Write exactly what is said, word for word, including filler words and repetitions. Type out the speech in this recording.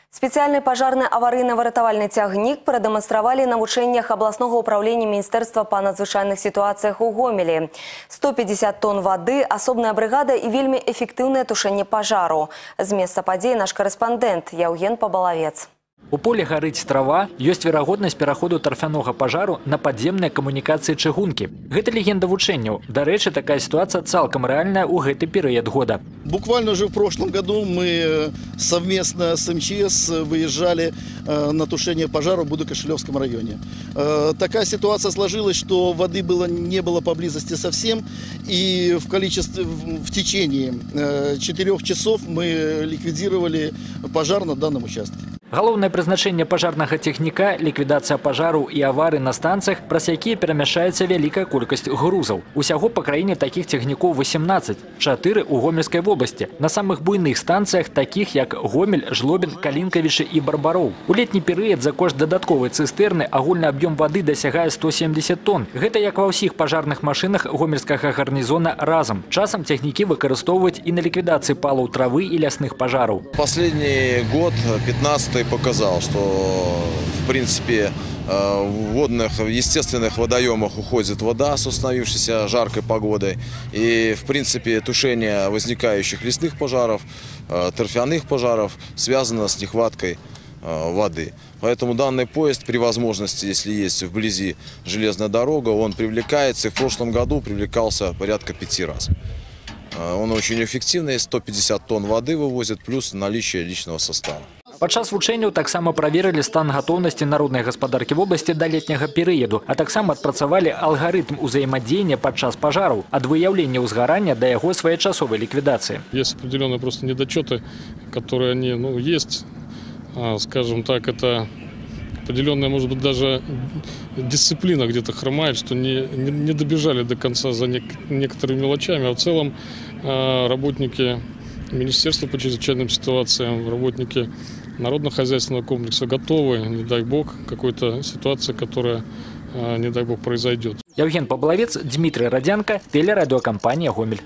Специальный пожарный аварийно-выратавальный цягнік продемонстрировали на учениях областного управления Министерства по надзвычайных ситуациях у Гомелі. сто пятьдесят тонн воды, особная бригада и вельми эффективное тушение пожару. З места падзеі наш корреспондент Яўген Пабалавец. У полі гарыць трава, ёсць верагоднасць пераходу тарфянога пажару на падземныя камунікацыі чыгункі. Гэта легенда вучэнняў. Дарэчы, такая ситуация цалкам реальная у гэты перыяд года. Буквально уже в прошлом году мы совместно с эм че эс выезжали на тушение пожара в Будо-Кошелевском районе. Такая ситуация сложилась, что воды было, не было поблизости совсем, и в количестве, в течение четырех часов мы ликвидировали пожар на данном участке. Галоўнае прызначэнне пажарнага цягніка – ліквідацыя пажару і аварый на станцыях, праз якія перамяшаецца вялікая колькасць грузаў. Усяго па краіне такіх цягнікоў восемнадцать, чатыры ў Гомельскай вобласці. На самых буйных станцыях, такіх як Гомель, Жлобін, Калінкавічы і Барбароў. У летні перыяд за кошт дадатковай цыстэрны агульны аб'ём вады дасягае сто семьдесят тонн. Гэта як ва ўсіх пажарных машынах гомельскага гарнізона разам. Часам цягнікі выкарыстоўваюць і на ліквідацыі палаў травы і лясных пажараў. Последний год, пятнадцатый, показал, что в принципе в водных, естественных водоемах уходит вода с установившейся жаркой погодой. И в принципе тушение возникающих лесных пожаров, торфяных пожаров связано с нехваткой воды. Поэтому данный поезд при возможности, если есть вблизи железная дорога, он привлекается, и в прошлом году привлекался порядка пяти раз. Он очень эффективный, сто пятьдесят тонн воды вывозит, плюс наличие личного состава. Падчас вучэнняў таксама праверылі стан гатоўнасці народнай гаспадаркі вобласці да летняга перыяду, а таксама адпрацавалі алгарытм узаемадзеяння падчас пажараў, ад выяўлення ўзгарання да яго своечасовай ліквідацыі. Есть определенные просто недочеты, которые они, ну, есть, скажем так, это определенная, может быть, даже дисциплина где-то хромает, что не, не, не добежали до конца за нек некоторыми мелочами, а в целом работники Министерства по чрезвычайным ситуациям, работники народно-хозяйственного комплекса готовы, не дай бог, какой-то ситуации, которая, не дай бог, произойдет. Яўген Пабалавец, Дмитрий Радянко, телерадиокомпания «Гомель».